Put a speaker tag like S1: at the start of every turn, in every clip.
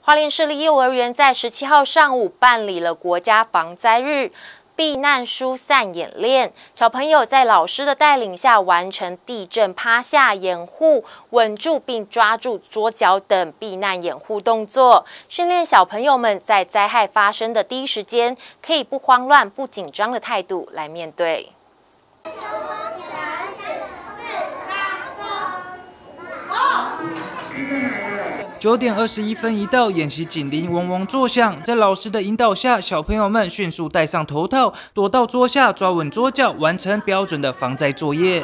S1: 花莲市立幼儿园在17号上午办理了国家防灾日避难疏散演练，小朋友在老师的带领下完成地震趴下掩护、稳住并抓住桌角等避难掩护动作，训练小朋友们在灾害发生的第一时间，可以不慌乱、不紧张的态度来面对。
S2: 9点21分一到，演习警铃嗡嗡作响，在老师的引导下，小朋友们迅速戴上头套，躲到桌下，抓稳桌角，完成标准的防灾作业。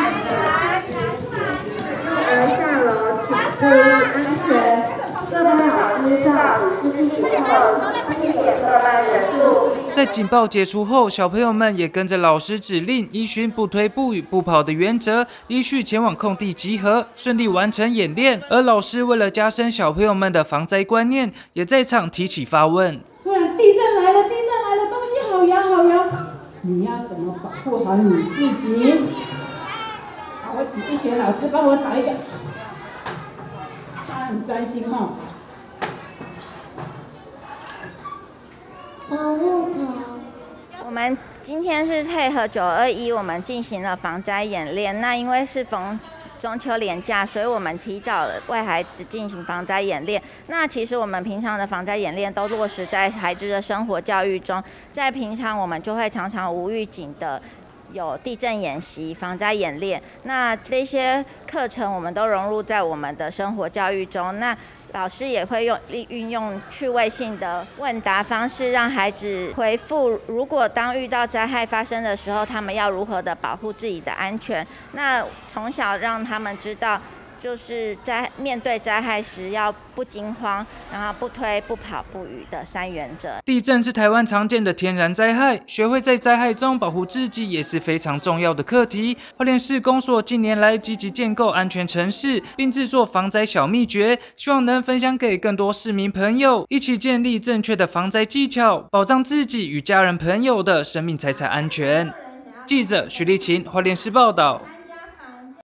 S3: 下楼请注意安全，各班老师到54号7点各班人数。
S2: 在警报解除后，小朋友们也跟着老师指令，依循不推不语不跑的原则，依序前往空地集合，顺利完成演练。而老师为了加深小朋友们的防灾观念，也在场提起发问：
S4: 突然地震来了，地震来了，东西好摇好摇，你要怎么保护好你自己？好，我请一选老师帮我找一个，他很专心哦。
S5: 保护头。
S6: 我们今天是配合921，我们进行了防灾演练。那因为是逢中秋连假，所以我们提早为孩子进行防灾演练。那其实我们平常的防灾演练都落实在孩子的生活教育中，在平常我们就会常常无预警的有地震演习、防灾演练。那这些课程我们都融入在我们的生活教育中。那老师也会运用趣味性的问答方式，让孩子回复，如果当遇到灾害发生的时候，他们要如何的保护自己的安全。那从小让他们知道，就是在面对灾害时要不惊慌，然后不推、不跑、不语的3原则。
S2: 地震是台湾常见的天然灾害，学会在灾害中保护自己也是非常重要的课题。花莲市公所近年来积极建构安全城市，并制作防灾小秘诀，希望能分享给更多市民朋友，一起建立正确的防灾技巧，保障自己与家人朋友的生命财产安全。记者徐立琴，花莲市报道。